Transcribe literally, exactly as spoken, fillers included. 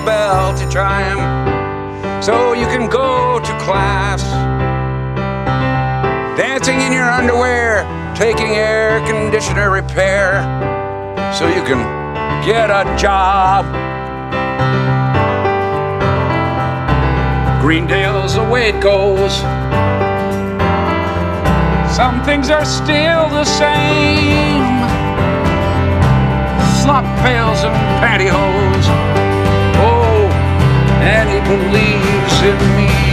bell to chime so you can go to class. Dancing in your underwear, taking air conditioner repair so you can get a job. Greendale's the way it goes. Some things are still the same. Slop pails and pantyhose. Oh, and he believes in me.